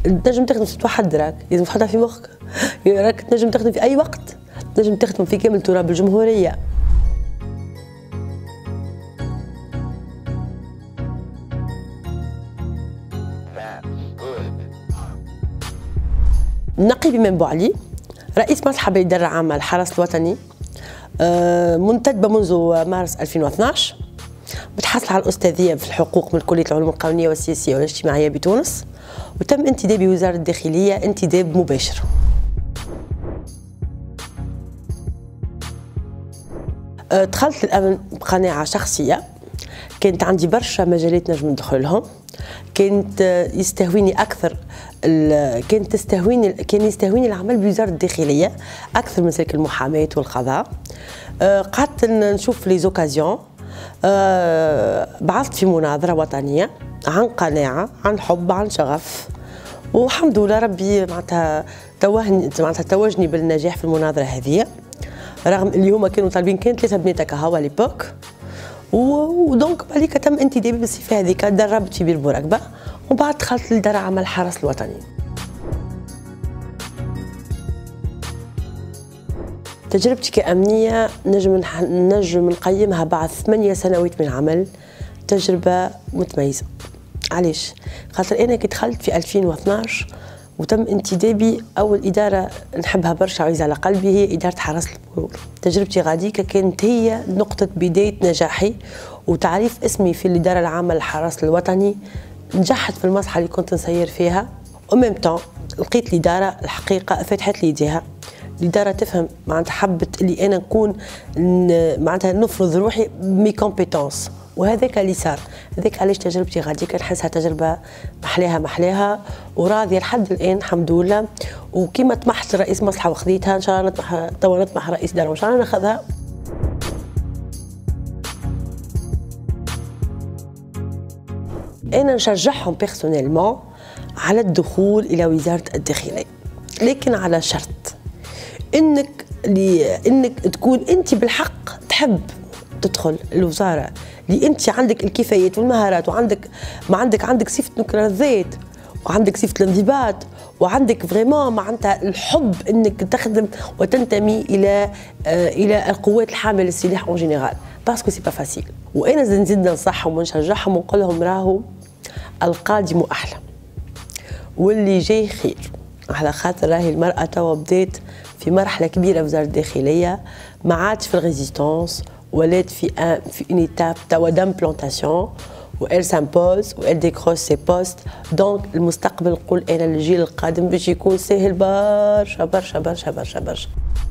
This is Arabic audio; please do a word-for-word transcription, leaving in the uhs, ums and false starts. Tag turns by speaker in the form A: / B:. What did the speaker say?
A: تنجم تخدم في واحد راك لازم تحطها في مخك، راك تنجم تخدم في اي وقت، تنجم تخدم في كامل تراب الجمهوريه. نقيب إمام بوعلي رئيس مصلحة بالإدارة العامة للحرس الوطني، منتدبة منذ مارس ألفين واثناش، متحصلة على الأستاذية في الحقوق من كلية العلوم القانونية والسياسية والاجتماعية بتونس، وتم انتدابي وزارة الداخلية انتداب مباشر. دخلت للأمن بقناعة شخصية، كانت عندي برشا مجالات نجم ندخل لهم، كانت يستهويني اكثر كانت تستهويني كان يستهويني العمل بوزاره الداخليه اكثر من سلك المحاماه والقضاء. قعدت نشوف لي زوكازيون، بعثت في مناظره وطنيه عن قناعه، عن حب، عن شغف، والحمد لله ربي معناتها توهني معناتها توجني بالنجاح في المناظره هذه، رغم اللي هما كانوا طالبين كان ثلاثه بنات كهوا ليبوك. ودونك بعديك تم انتدابي بالصفه هذيك، دربت في بير بوراكبه ومن بعد دخلت لدار عمل الحرس الوطني. تجربتي كأمنية نجم نجم نقيمها بعد ثمانية سنوات من العمل تجربة متميزة. علاش؟ خاطر أنا كي دخلت في ألفين واثناش وتم انتدابي، أول إدارة نحبها برشا عزيزة على قلبي هي إدارة حرس المرور. تجربتي غاديكا كانت هي نقطة بداية نجاحي وتعريف اسمي في الإدارة العامة للحرس الوطني. نجحت في المصلحة اللي كنت نسير فيها، وميم طون لقيت الإدارة الحقيقة فتحت لي ايديها، الإدارة تفهم معناتها حبت اللي أنا نكون معناتها نفرض روحي مي كومبيتونس، وهذاك اللي صار. هذاك علاش تجربتي غاديكا نحسها تجربة محلاها محلاها وراضية لحد الآن الحمد لله. وكيما طمحت رئيس مصلحة وخذيتها، إن شاء الله نطمح توا نطمح رئيس إدارة وإن شاء الله ناخذها. أنا نشجعهم بيرسونيلمون على الدخول إلى وزارة الداخلية، لكن على شرط إنك لي إنك تكون أنت بالحق تحب تدخل الوزارة، اللي أنت عندك الكفايات والمهارات، وعندك ما عندك عندك صفة نكر الذات، وعندك صفة الانضباط، وعندك فريمون معناتها الحب إنك تخدم وتنتمي إلى آه إلى القوات الحاملة للسلاح اون جينيرال، باسكو سي با فاسيل. وأنا نزيد ننصحهم ونشجعهم ونقول لهم راهو القادم أحلى واللي جاي خير، على خاطر راهي المرأة توا بدات في مرحلة كبيرة في وزارة الداخلية، ما عادش في الريزيستونس، ولات في ان في اون ايتاب توا دامبلونتاسيون، و elle s'impose و elle décroche ses postes. دونك المستقبل نقول انا الجيل القادم باش يكون ساهل برشا برشا برشا برشا برشا.